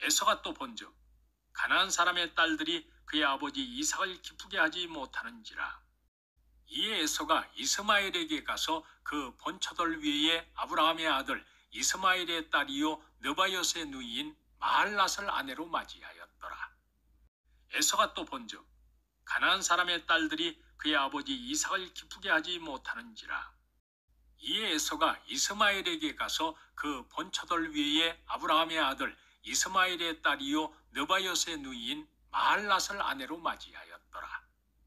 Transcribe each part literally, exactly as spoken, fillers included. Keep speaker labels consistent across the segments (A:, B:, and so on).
A: 에서가 또 본즉 가나안 사람의 딸들이 그의 아버지 이삭을 기쁘게 하지 못하는지라. 이에 에서가 이스마엘에게 가서 그 본처들 위에 아브라함의 아들 이스마엘의 딸이요 느바요스의 누이인 마할랏을 아내로 맞이하였더라. 에서가 또 본즉 가나안 사람의 딸들이 그의 아버지 이삭을 기쁘게 하지 못하는지라. 이에 에서가 이스마엘에게 가서 그 본처들 위에 아브라함의 아들 이스마엘의 딸이요 느바요스의 누이인 마할랏을 아내로 맞이하였더라.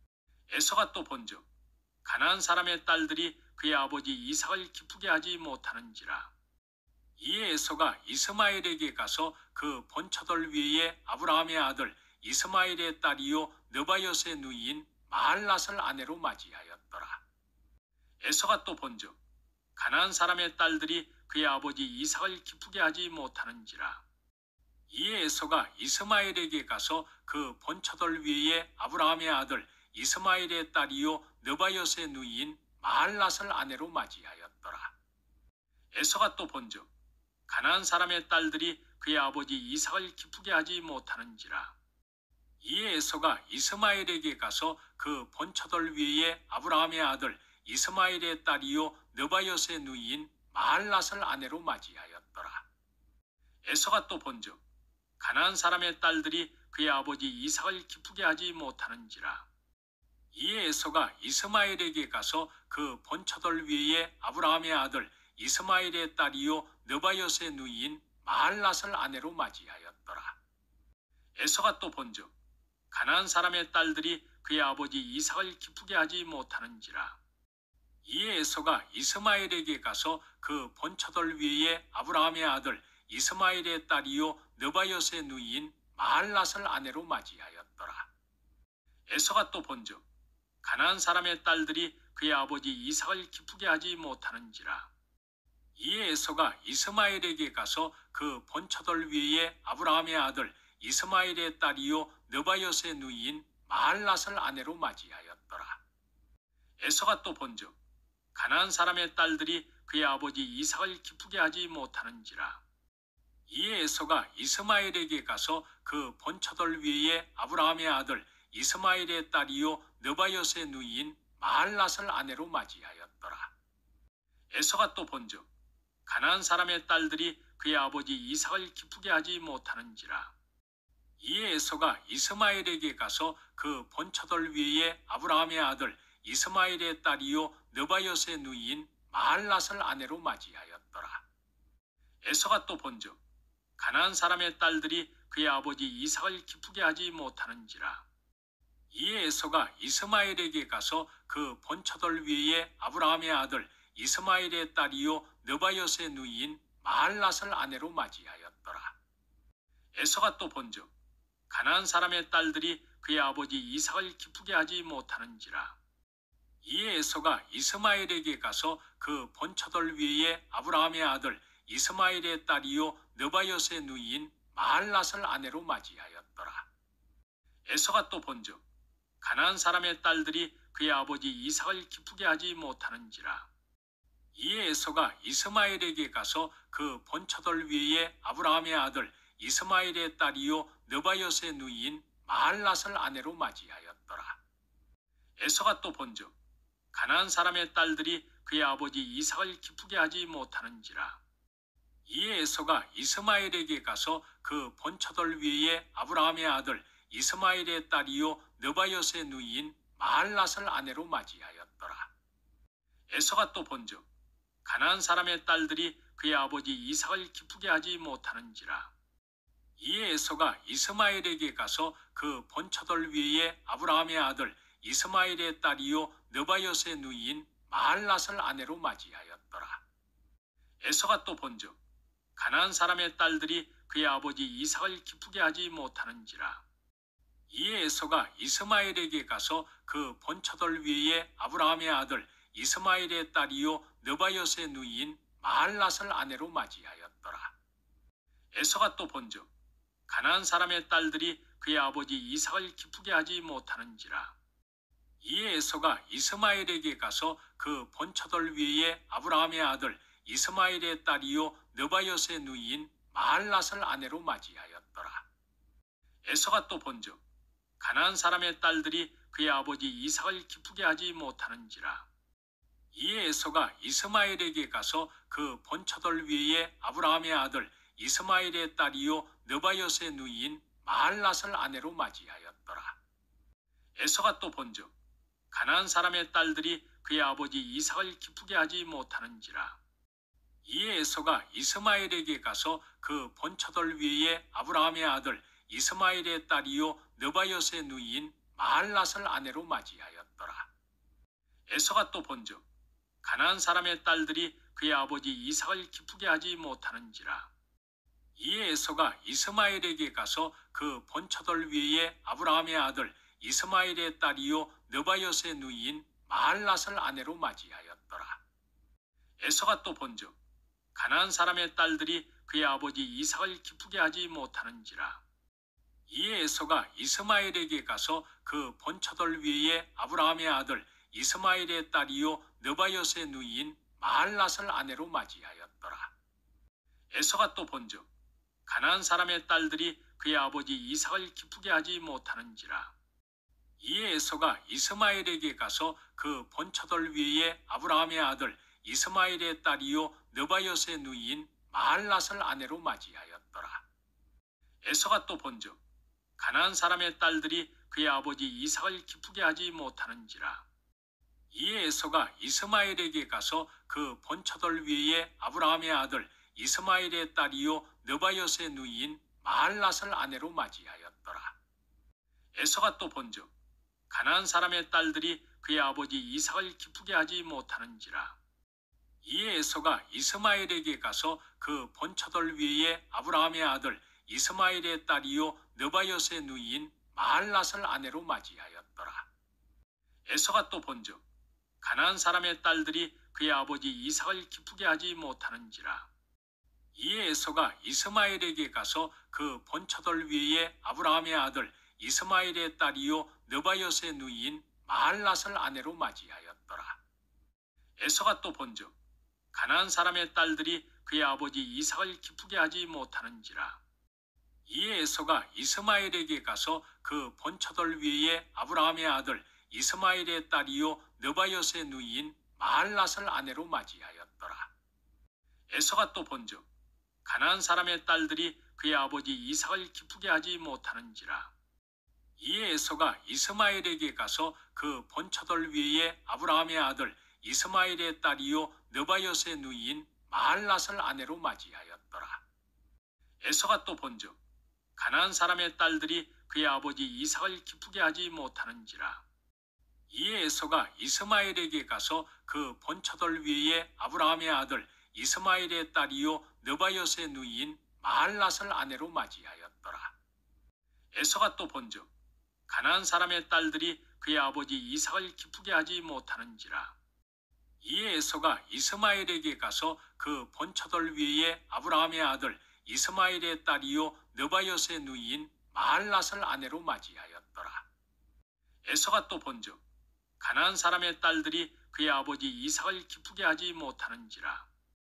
A: 에서가 또 본즉 가나안 사람의 딸들이 그의 아버지 이삭을 기쁘게 하지 못하는지라. 이에 에서가 이스마엘에게 가서 그 본처들 위에 아브라함의 아들 이스마엘의 딸이요 느바요스의 누이인 마할랏을 아내로 맞이하였더라. 에서가 또 본즉 가나안 사람의 딸들이 그의 아버지 이삭을 기쁘게 하지 못하는지라. 이에 에서가 이스마엘에게 가서 그 본처들 위에 아브라함의 아들 이스마엘의 딸이요 느바요스의 누이인 마할랏을 아내로 맞이하였더라. 에서가 또 본즉 가나안 사람의 딸들이 그의 아버지 이삭을 기쁘게 하지 못하는지라. 이에 에서가 이스마엘에게 가서 그 본처들 위에 아브라함의 아들 이스마엘의 딸이요 느바요스의 누이인 마할랏을 아내로 맞이하였더라. 에서가 또 본즉 가나안 사람의 딸들이 그의 아버지 이삭을 기쁘게 하지 못하는지라. 이에 에서가 이스마엘에게 가서 그 본처들 위에 아브라함의 아들 이스마엘의 딸이요 느바요스의 누이인 마할랏을 아내로 맞이하였더라. 에서가 또 본즉 가나안 사람의 딸들이 그의 아버지 이삭을 기쁘게 하지 못하는지라. 이에 에서가 이스마엘에게 가서 그 본처들 위에 아브라함의 아들 이스마엘의 딸이요 느바요스의 누이인 마할랏을 아내로 맞이하였더라. 에서가 또 본즉 가나안 사람의 딸들이 그의 아버지 이삭을 기쁘게 하지 못하는지라. 이에 에서가 이스마엘에게 가서 그 본처들 위에 아브라함의 아들 이스마엘의 딸이요 느바요스의 누이인 마할랏을 아내로 맞이하였더라. 에서가 또 본즉 가나안 사람의 딸들이 그의 아버지 이삭을 기쁘게 하지 못하는지라. 이에 에서가 이스마엘에게 가서 그 본처들 위에 아브라함의 아들 이스마엘의 딸이요 느바요스의 누이인 마할랏을 아내로 맞이하였더라. 에서가 또 본즉 가나안 사람의 딸들이 그의 아버지 이삭을 기쁘게 하지 못하는지라. 이에 에서가 이스마엘에게 가서 그 본처들 위에 아브라함의 아들 이스마엘의 딸이요 느바요스의 누이인 마할랏을 아내로 맞이하였더라. 에서가 또 본즉 가나안 사람의 딸들이 그의 아버지 이삭을 기쁘게 하지 못하는지라. 이에 에서가 이스마엘에게 가서 그 본처들 위에 아브라함의 아들 이스마엘의 딸이요 느바요스의 누이인 마할랏을 아내로 맞이하였더라. 에서가 또 본즉 가나안 사람의 딸들이 그의 아버지 이삭을 기쁘게 하지 못하는지라. 이에 에서가 이스마엘에게 가서 그 본처들 위에 아브라함의 아들 이스마엘의 딸이요 느바요스의 누이인 마할랏을 아내로 맞이하였더라. 에서가 또 본즉 가나안 사람의 딸들이 그의 아버지 이삭을 기쁘게 하지 못하는지라. 이에 에서가 이스마엘에게 가서 그 본처들 위에 아브라함의 아들 이스마엘의 딸이요 느바요스의 누이인 마할랏을 아내로 맞이하였더라. 에서가 또 본즉 가나안 사람의 딸들이 그의 아버지 이삭을 기쁘게 하지 못하는지라. 이에 에서가 이스마엘에게 가서 그 본처들 위에 아브라함의 아들 이스마엘의 딸이요 느바요스의 누이인 마할랏을 아내로 맞이하였더라. 에서가 또 본즉 가나안 사람의 딸들이 그의 아버지 이삭을 기쁘게 하지 못하는지라. 이에 에서가 이스마엘에게 가서 그 본처들 위에 아브라함의 아들 이스마엘의 딸이요 느바요스의 누이인 마할랏을 아내로 맞이하였더라. 에서가 또 본즉 가나안 사람의 딸들이 그의 아버지 이삭을 기쁘게 하지 못하는지라. 이에 에서가 이스마엘에게 가서 그 본처들 위에 아브라함의 아들 이스마엘의 딸이요 느바요스의 누이인 마할랏을 아내로 맞이하였더라. 에서가 또 본즉 가나안 사람의 딸들이 그의 아버지 이삭을 기쁘게 하지 못하는지라. 이에 에서가 이스마엘에게 가서 그 본처들 위에 아브라함의 아들 이스마엘의 딸이요 느바요스의 누이인 마할랏을 아내로 맞이하였더라. 에서가 또 본즉 가나안 사람의 딸들이 그의 아버지 이삭을 기쁘게 하지 못하는지라. 이에 에서가 이스마엘에게 가서 그 본처들 위에 아브라함의 아들 이스마엘의 딸이요 느바롯의 누이인 마할랏을 아내로 맞이하였더라. 에서가 또 본즉 가나안 사람의 딸들이 그의 아버지 이삭을 기쁘게 하지 못하는지라. 이에 에서가 이스마엘에게 가서 그 본처들 위에 아브라함의 아들 이스마엘의 딸이요 느바롯의 누이인 마할랏을 아내로 맞이하였더라. 에서가 또 본즉 가나안 사람의 딸들이 그의 아버지 이삭을 기쁘게 하지 못하는지라. 이에 에서가 이스마엘에게 가서 그 본처들 위에 아브라함의 아들 이스마엘의 딸이요 느바롯의 누이인 마할랏을 아내로 맞이하였더라. 에서가 또 본즉 가나안 사람의 딸들이 그의 아버지 이삭을 기쁘게 하지 못하는지라. 이에 에서가 이스마엘에게 가서 그 본처들 위에 아브라함의 아들 이스마엘의 딸이요 느바롯의 누이인 마할랏을 아내로 맞이하였더라. 에서가 또 본즉 가나안 사람의 딸들이 그의 아버지 이삭을 기쁘게 하지 못하는지라. 이에 에서가 이스마엘에게 가서 그 본처들 위에 아브라함의 아들 이스마엘의 딸이요 느바롯의 누이인 마할랏을 아내로 맞이하였더라. 에서가 또 본즉 가나안 사람의 딸들이 그의 아버지 이삭을 기쁘게 하지 못하는지라. 이에 에서가 이스마엘에게 가서 그 본처들 위에 아브라함의 아들 이스마엘의 딸이요 느바롯의 누이인 마할랏을 아내로 맞이하였더라. 에서가 또 본즉 가나안 사람의 딸들이 그의 아버지 이삭을 기쁘게 하지 못하는지라. 이에 에서가 이스마엘에게 가서 그 본처들 위에 아브라함의 아들 이스마엘의 딸이요 느바롯의 누이인 마할랏을 아내로 맞이하였더라. 에서가 또 본즉 가나안 사람의 딸들이 그의 아버지 이삭을 기쁘게 하지 못하는지라. 이에 에서가 이스마엘에게 가서 그 본처들 위에 아브라함의 아들 이스마엘의 딸이요 느바롯의 누이인 마할랏을 아내로 맞이하였더라. 에서가 또 본즉 가나안 사람의 딸들이 그의 아버지 이삭을 기쁘게 하지 못하는지라. 이에 에서가 이스마엘에게 가서 그 본처들 위에 아브라함의 아들 이스마엘의 딸이요 느바롯의 누이인 마할랏을 아내로 맞이하였더라. 에서가 또 본즉 가나안 사람의 딸들이 그의 아버지 이삭을 기쁘게 하지 못하는지라. 이에 에서가 이스마엘에게 가서 그 본처들 위에 아브라함의 아들 이스마엘의 딸이요 느바롯의 누이인 마할랏을 아내로 맞이하였더라. 에서가 또 본즉 가나안 사람의 딸들이 그의 아버지 이삭을 기쁘게 하지 못하는지라. 이에 에서가 이스마엘에게 가서 그 본처들 위에 아브라함의 아들 이스마엘의 딸이요 느바롯의 누이인 마할랏을 아내로 맞이하였더라. 에서가 또 본즉 가나안 사람의 딸들이 그의 아버지 이삭을 기쁘게 하지 못하는지라. 이에 에서가 이스마엘에게 가서 그 본처들 위에 아브라함의 아들 이스마엘의 딸이요 느바롯의 누이인 마할랏을 아내로 맞이하였더라. 에서가 또 본즉 가나안 사람의 딸들이 그의 아버지 이삭을 기쁘게 하지 못하는지라.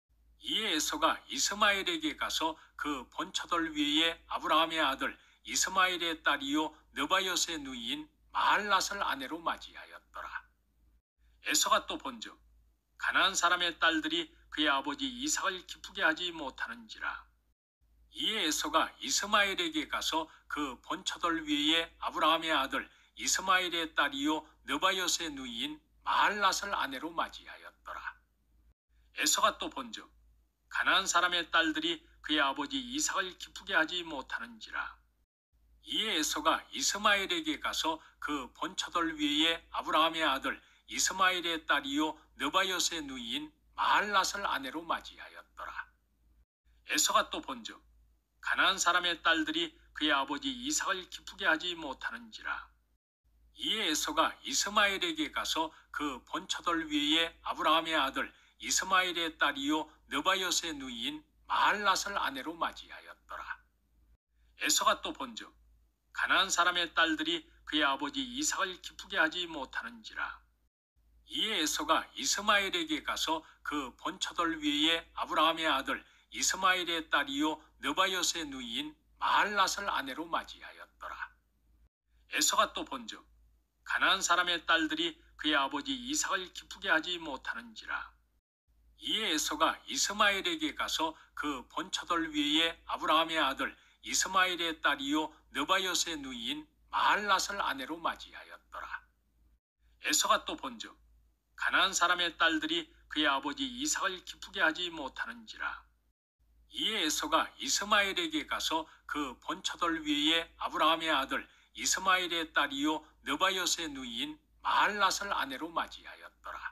A: 이에 에서가 이스마엘에게 가서 그 본처들 위에 아브라함의 아들 이스마엘의 딸이요 느바롯의 누이인 마할랏을 아내로 맞이하였더라. 에서가 또 본즉 가나안 사람의 딸들이 그의 아버지 이삭을 기쁘게 하지 못하는지라. 이에 에서가 이스마엘에게 가서 그 본처들 위에 아브라함의 아들 이스마엘의 딸이요 느바롯의 누이인 마할랏을 아내로 맞이하였더라. 에서가 또 본즉 가나안 사람의 딸들이 그의 아버지 이삭을 기쁘게 하지 못하는지라. 이에 에서가 이스마엘에게 가서 그 본처들 위에 아브라함의 아들 이스마엘의 딸이요 느바롯의 누이인 마할랏을 아내로 맞이하였더라. 에서가 또 본즉 가나안 사람의 딸들이 그의 아버지 이삭을 기쁘게 하지 못하는지라. 이에 에서가 이스마엘에게 가서 그 본처들 위에 아브라함의 아들 이스마엘의 딸이요 느바롯의 누이인 마할랏을 아내로 맞이하였더라. 에서가 또 본즉 가나안 사람의 딸들이 그의 아버지 이삭을 기쁘게 하지 못하는지라. 이에 에서가 이스마엘에게 가서 그 본처들 위에 아브라함의 아들 이스마엘의 딸이요 느바이ot의 누이인 마할랏을 아내로 맞이하였더라. 에서가 또 본즉 가나안 사람의 딸들이 그의 아버지 이삭을 기쁘게 하지 못하는지라. 이에 에서가 이스마엘에게 가서 그 본처들 위에 아브라함의 아들 이스마엘의 딸이요 느바이ot의 누이인 마할랏을 아내로 맞이하였더라. 에서가 또 본즉 가나안 사람의 딸들이 그의 아버지 이삭을 기쁘게 하지 못하는지라. 이에 에서가 이스마엘에게 가서 그 본처들 위에 아브라함의 아들 이스마엘의 딸이요 느바이ot의 누이인 마할랏을 아내로 맞이하였더라.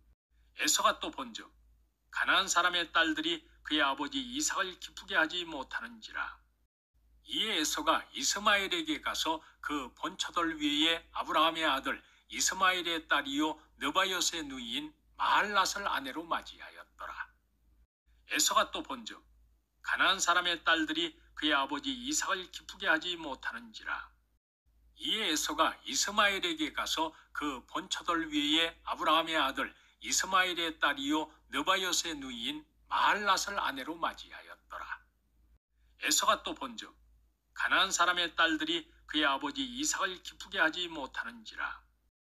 A: 에서가 또 본즉 가나안 사람의 딸들이 그의 아버지 이삭을 기쁘게 하지 못하는지라. 이에 에서가 이스마엘에게 가서 그 본처들 위에 아브라함의 아들 이스마엘의 딸이요 느바이ot의 누이인 마할랏을 아내로 맞이하였더라. 에서가 또 본즉 가나안 사람의 딸들이 그의 아버지 이삭을 기쁘게 하지 못하는지라. 이에 에서가 이스마엘에게 가서 그 본처들 위에 아브라함의 아들 이스마엘의 딸이요 느바이ot의 누이인 마할랏을 아내로 맞이하였더라. 에서가 또 본즉 가나안 사람의 딸들이 그의 아버지 이삭을 기쁘게 하지 못하는지라.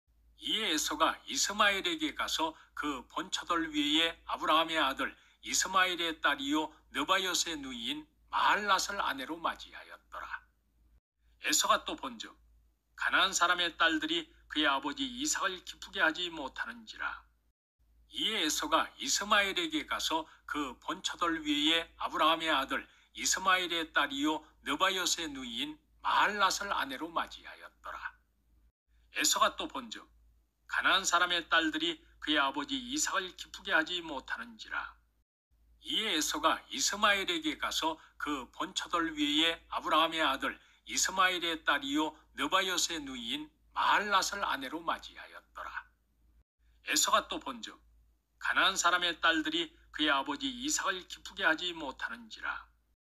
A: 이에 에서가 이스마엘에게 가서 그 본처들 위에 아브라함의 아들 이스마엘의 딸이요 느바이ot의 누이인 마할랏을 아내로 맞이하였더라. 에서가 또 본즉 가나안 사람의 딸들이 그의 아버지 이삭을 기쁘게 하지 못하는지라. 이에 에서가 이스마엘에게 가서 그 본처들 위에 아브라함의 아들 이스마엘의 딸이요 느바이ot의 누이인 마할랏을 아내로 맞이하였더라. 에서가 또 본즉 가나안 사람의 딸들이 그의 아버지 이삭을 기쁘게 하지 못하는지라. 이에 에서가 이스마엘에게 가서 그 본처들 위에 아브라함의 아들 이스마엘의 딸이요 느바이ot의 누이인 마할랏을 아내로 맞이하였더라. 에서가 또 본즉 가나안 사람의 딸들이 그의 아버지 이삭을 기쁘게 하지 못하는지라.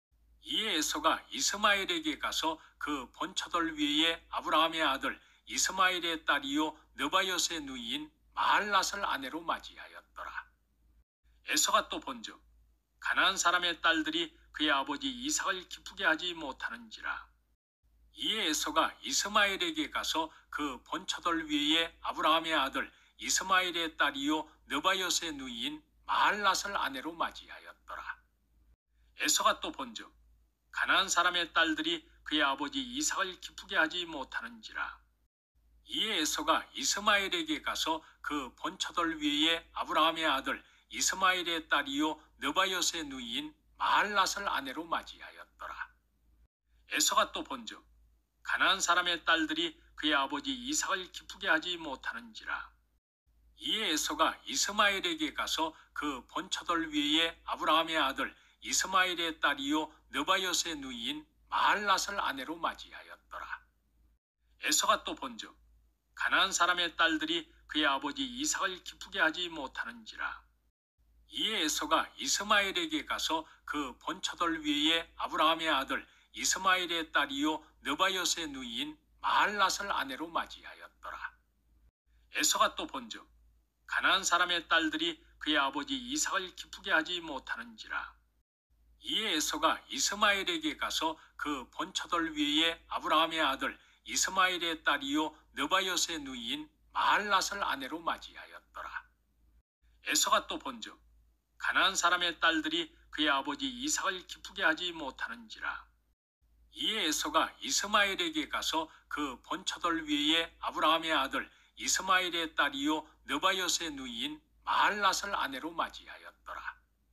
A: 이에 에서가 이스마엘에게 가서 그 본처들 위에 아브라함의 아들 이스마엘의 딸이요 느바이ot의 누이인 마할랏을 아내로 맞이하였더라. 에서가 또 본즉 가나안 사람의 딸들이 그의 아버지 이삭을 기쁘게 하지 못하는지라. 이에 에서가 이스마엘에게 가서 그 본처들 위에 아브라함의 아들 이스마엘의 딸이요 느바이ot의 누이인 마할랏을 아내로 맞이하였더라. 에서가 또 본즉 가나안 사람의 딸들이 그의 아버지 이삭을 기쁘게 하지 못하는지라. 이에 에서가 이스마엘에게 가서 그 본처들 위에 아브라함의 아들 이스마엘의 딸이요 느바이ot의 누이인 마할랏을 아내로 맞이하였더라. 에서가 또 본즉 가나안 사람의 딸들이 그의 아버지 이삭을 기쁘게 하지 못하는지라. 이에 에서가 이스마엘에게 가서 그 본처들 위에 아브라함의 아들 이스마엘의 딸이요 느바이ot의 누이인 마할랏을 아내로 맞이하였더라. 에서가 또 본즉 가나안 사람의 딸들이 그의 아버지 이삭을 기쁘게 하지 못하는지라. 이에 에서가 이스마엘에게 가서 그 본처들 위에 아브라함의 아들 이스마엘의 딸이요 느바이ot의 누이인 마할랏을 아내로 맞이하였더라. 에서가 또 본즉 가나안 사람의 딸들이 그의 아버지 이삭을 기쁘게 하지 못하는지라. 이에 에서가 이스마엘에게 가서 그 본처들 위에 아브라함의 아들 이스마엘의 딸이요 느바이ot의 누이인 마할랏을 아내로 맞이하였더라. 에서가 또 본즉 가나안 사람의 딸들이 그의 아버지 이삭을 기쁘게 하지 못하는지라. 이에 에서가 이스마엘에게 가서 그 본처들 위에 아브라함의 아들 이스마엘의 딸이요 느바이ot의 누이인 마할랏을 아내로 맞이하였더라.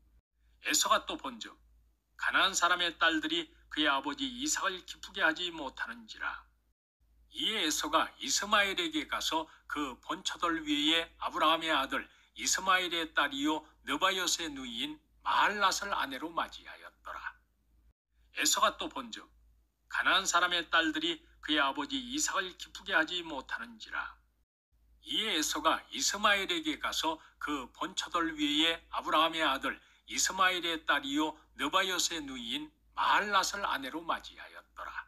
A: 에서가 또 본즉 가나안 사람의 딸들이 그의 아버지 이삭을 기쁘게 하지 못하는지라. 이에 에서가 이스마엘에게 가서 그 본처들 위에 아브라함의 아들 이스마엘의 딸이요 느바이ot의 누이인 마할랏을 아내로 맞이하였더라. 에서가 또 본즉 가나안 사람의 딸들이 그의 아버지 이삭을 기쁘게 하지 못하는지라. 이에 에서가 이스마엘에게 가서 그 본처들 위에 아브라함의 아들 이스마엘의 딸이요 느바이ot의 누이인 마할랏을 아내로 맞이하였더라.